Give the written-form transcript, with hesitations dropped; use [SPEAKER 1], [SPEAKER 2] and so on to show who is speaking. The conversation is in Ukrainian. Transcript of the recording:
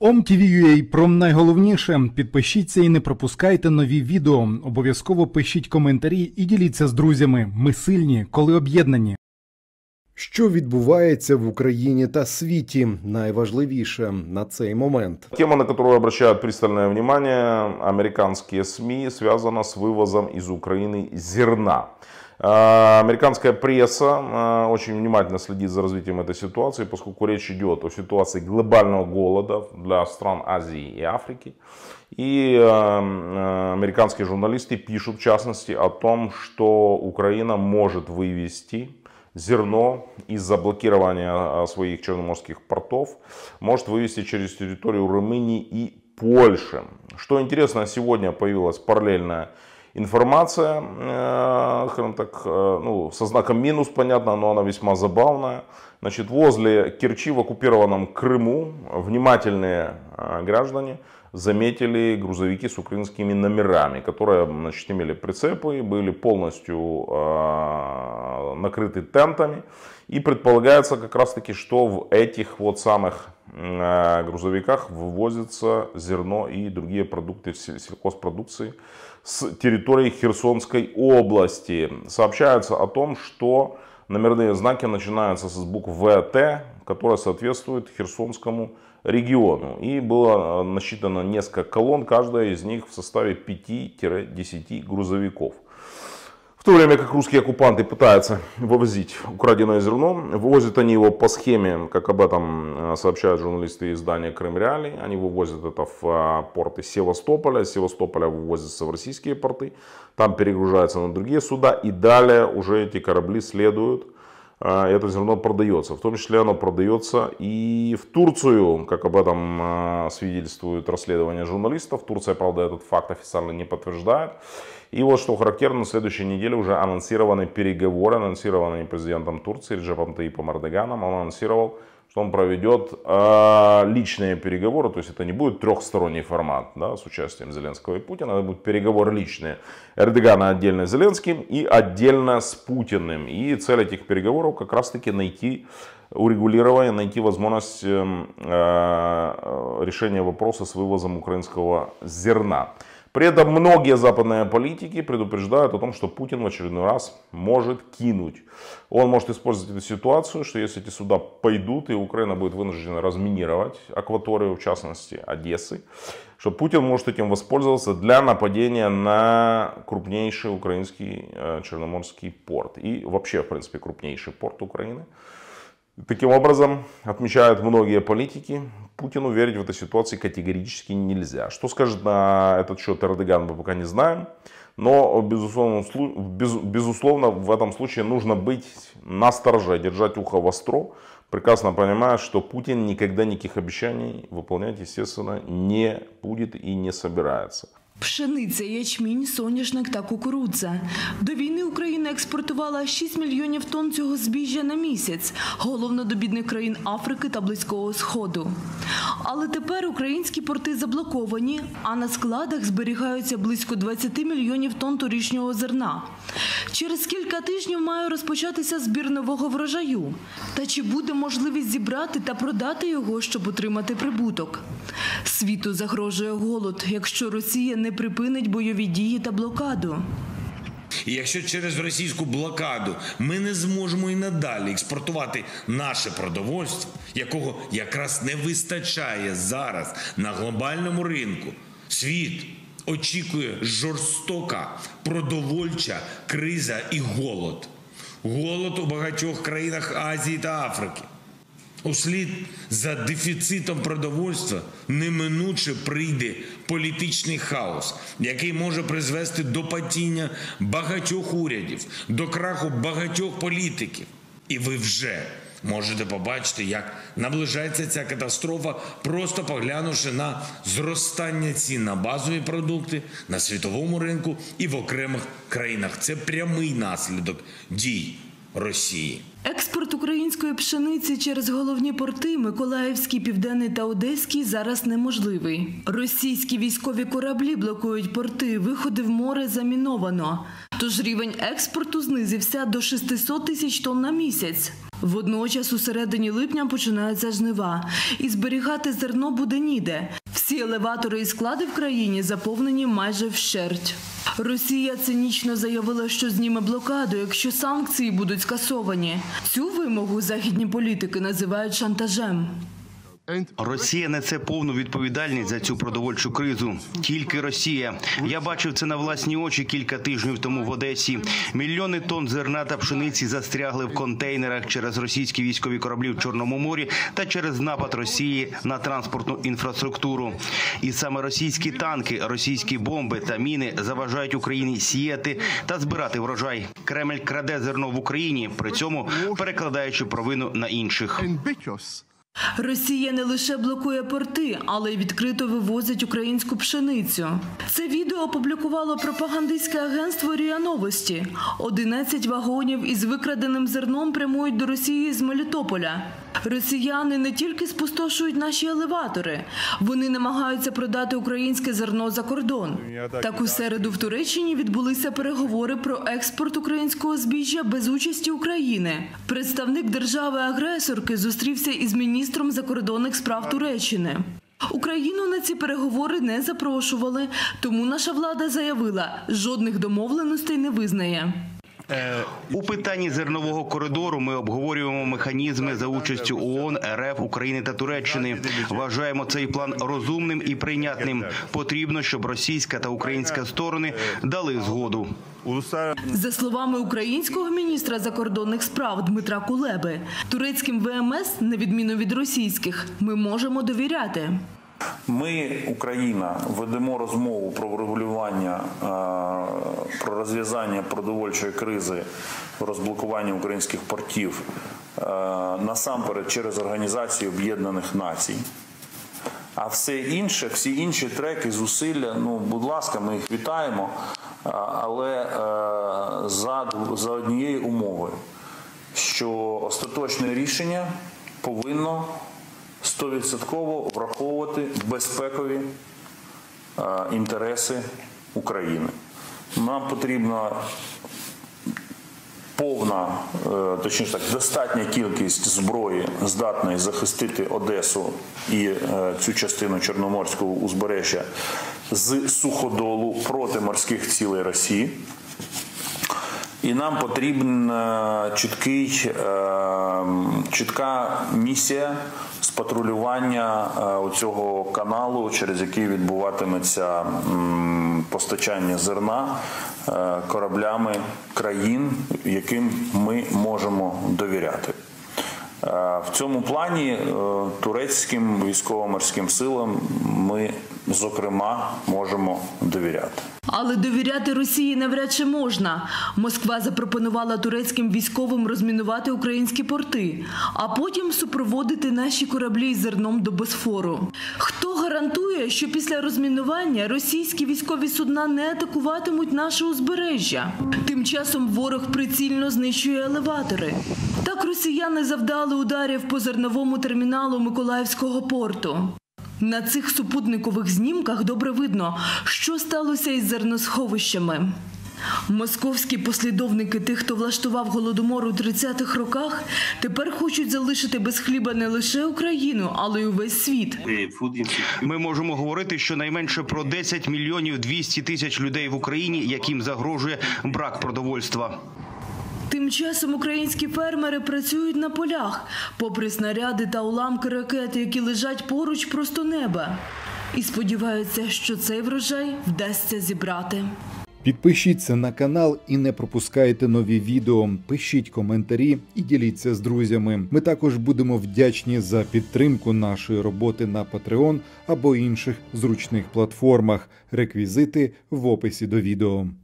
[SPEAKER 1] OMTV.ua про найголовніше. Підпишіться і не пропускайте нові відео. Обов'язково пишіть коментарі і діліться з друзями. Ми сильні, коли об'єднані.
[SPEAKER 2] Що відбувається в Україні та світі? Найважливіше на цей момент.
[SPEAKER 3] Тема, на которую обращают пристальное внимание американские СМИ, связана с вывозом из Украины зерна. Американская пресса очень внимательно следит за развитием этой ситуации, поскольку речь идет о ситуации глобального голода для стран Азии и Африки. И американские журналисты пишут, в частности, о том, что Украина может вывести зерно из-за блокирования своих черноморских портов, может вывести через территорию Румынии и Польши. Что интересно, сегодня появилась параллельная информация, скажем так, со знаком минус, понятно, но она весьма забавная. Значит, возле Керчи в оккупированном Крыму внимательные граждане заметили грузовики с украинскими номерами, которые, значит, имели прицепы, были полностью накрыты тентами. И предполагается как раз таки, что в этих вот самых грузовиках вывозится зерно и другие продукты сельхозпродукции с территории Херсонской области. Сообщается о том, что номерные знаки начинаются с букв ВТ, которая соответствует Херсонскому региону. И было насчитано несколько колонн, каждая из них в составе 5-10 грузовиков. В то время как русские оккупанты пытаются вывозить украденное зерно, вывозят они его по схеме, как об этом сообщают журналисты издания «Крым Реалии». Они вывозят это в порты Севастополя, с Севастополя вывозятся в российские порты, там перегружаются на другие суда, и далее уже эти корабли следуют. Это зерно продается, в том числе оно продается и в Турцию, как об этом свидетельствует расследование журналистов. Турция, правда, этот факт официально не подтверждает. И вот что характерно, на следующей неделе уже анонсированы переговоры, анонсированы президентом Турции Реджепом Таyyipом Эрдоганом. Он анонсировал, что он проведет личные переговоры, то есть это не будет трехсторонний формат, да, с участием Зеленского и Путина, это будут переговоры личные. Эрдогана отдельно с Зеленским и отдельно с Путиным. И цель этих переговоров как раз таки найти урегулирование, найти возможность решения вопроса с вывозом украинского зерна. При этом многие западные политики предупреждают о том, что Путин в очередной раз может кинуть. Он может использовать эту ситуацию, что если эти суда пойдут и Украина будет вынуждена разминировать акваторию, в частности Одессы, что Путин может этим воспользоваться для нападения на крупнейший украинский черноморский порт. И вообще, в принципе, крупнейший порт Украины. Таким образом, отмечают многие политики, Путину верить в этой ситуации категорически нельзя. Что скажет на этот счет Эрдоган, мы пока не знаем. Но, безусловно, в этом случае нужно быть настороже, держать ухо востро, прекрасно понимая, что Путин никогда никаких обещаний выполнять, естественно, не будет и не собирается.
[SPEAKER 4] Пшениця, ячмінь, соняшник та кукурудза. До війни Україна експортувала 6 мільйонів тонн цього збіжжя на місяць, головно до бідних країн Африки та Близького Сходу. Але тепер українські порти заблоковані, а на складах зберігаються близько 20 мільйонів тонн торішнього зерна. Через кілька тижнів має розпочатися збір нового врожаю. Та чи буде можливість зібрати та продати його, щоб отримати прибуток? Світу загрожує голод, якщо Росія не припинить бойові дії та блокаду.
[SPEAKER 5] І якщо через російську блокаду ми не зможемо і надалі експортувати наше продовольство, якого якраз не вистачає зараз на глобальному ринку, світ очікує жорстока продовольча криза і голод. Голод у багатьох країнах Азії та Африки. Услід за дефіцитом продовольства неминуче прийде політичний хаос, який може призвести до падіння багатьох урядів, до краху багатьох політиків. І ви вже можете побачити, як наближається ця катастрофа, просто поглянувши на зростання цін на базові продукти, на світовому ринку і в окремих країнах. Це прямий наслідок дій Росії.
[SPEAKER 4] Експорт української пшениці через головні порти Миколаївський, Південний та Одеський зараз неможливий. Російські військові кораблі блокують порти, виходи в море заміновано. Тож рівень експорту знизився до 600 тисяч тонн на місяць. Водночас у середині липня починаються жнива, і зберігати зерно буде ніде. Всі елеватори і склади в країні заповнені майже вщерть. Росія цинічно заявила, що зніме блокаду, якщо санкції будуть скасовані. Цю вимогу західні політики називають шантажем.
[SPEAKER 6] Росія несе повну відповідальність за цю продовольчу кризу. Тільки Росія. Я бачив це на власні очі кілька тижнів тому в Одесі. Мільйони тонн зерна та пшениці застрягли в контейнерах через російські військові кораблі в Чорному морі та через напад Росії на транспортну інфраструктуру. І саме російські танки, російські бомби та міни заважають Україні сіяти та збирати врожай. Кремль краде зерно в Україні, при цьому перекладаючи провину на інших.
[SPEAKER 4] Росія не лише блокує порти, але й відкрито вивозить українську пшеницю. Це відео опублікувало пропагандистське агентство РІА Новості. 11 вагонів із викраденим зерном прямують до Росії з Мелітополя. Росіяни не тільки спустошують наші елеватори, вони намагаються продати українське зерно за кордон. Так у середу в Туреччині відбулися переговори про експорт українського збіжжя без участі України. Представник держави-агресорки зустрівся із міністром закордонних справ Туреччини. Україну на ці переговори не запрошували, тому наша влада заявила, жодних домовленостей не визнає.
[SPEAKER 6] У питанні зернового коридору ми обговорюємо механізми за участю ООН, РФ, України та Туреччини. Вважаємо цей план розумним і прийнятним. Потрібно, щоб російська та українська сторони дали згоду.
[SPEAKER 4] За словами українського міністра закордонних справ Дмитра Кулеби, турецьким ВМС, на відміну від російських, ми можемо довіряти.
[SPEAKER 7] Ми, Україна, ведемо розмову про врегулювання, про розв'язання продовольчої кризи, розблокування українських портів насамперед через Організацію Об'єднаних Націй. А все інше, всі інші треки, зусилля, будь ласка, ми їх вітаємо, але за однієї умови, що остаточне рішення повинно 100% враховувати безпекові інтереси України. Нам потрібна повна, точніше так, достатня кількість зброї, здатної захистити Одесу і цю частину Чорноморського узбережжя з суходолу проти морських цілей Росії. І нам потрібна чітка місія з патрулювання цього каналу, через який відбуватиметься постачання зерна кораблями країн, яким ми можемо довіряти. В цьому плані турецьким військово-морським силам ми, зокрема, можемо довіряти.
[SPEAKER 4] Але довіряти Росії навряд чи можна. Москва запропонувала турецьким військовим розмінувати українські порти, а потім супроводити наші кораблі з зерном до Босфору. Хто гарантує, що після розмінування російські військові судна не атакуватимуть наше узбережжя? Тим часом ворог прицільно знищує елеватори. Так росіяни завдали ударів по зерновому терміналу Миколаївського порту. На цих супутникових знімках добре видно, що сталося із зерносховищами. Московські послідовники тих, хто влаштував Голодомор у 30-х роках, тепер хочуть залишити без хліба не лише Україну, але й увесь світ.
[SPEAKER 6] Ми можемо говорити щонайменше про 10 мільйонів 200 тисяч людей в Україні, яким загрожує брак продовольства.
[SPEAKER 4] Тим часом українські фермери працюють на полях, попри снаряди та уламки ракет, які лежать поруч просто неба. І сподіваються, що цей врожай вдасться зібрати.
[SPEAKER 1] Підпишіться на канал і не пропускайте нові відео. Пишіть коментарі і діліться з друзями. Ми також будемо вдячні за підтримку нашої роботи на Patreon або інших зручних платформах. Реквізити в описі до відео.